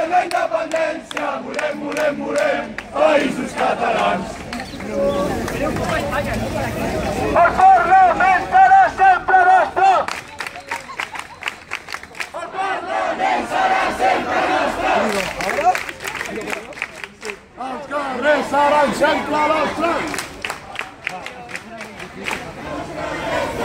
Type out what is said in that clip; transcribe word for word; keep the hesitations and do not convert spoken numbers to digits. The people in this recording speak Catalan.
la independència, volem, volem, volem, països catalans. El Parlament serà sempre nostre! El Parlament serà sempre nostre! Els carrers seran sempre nostres!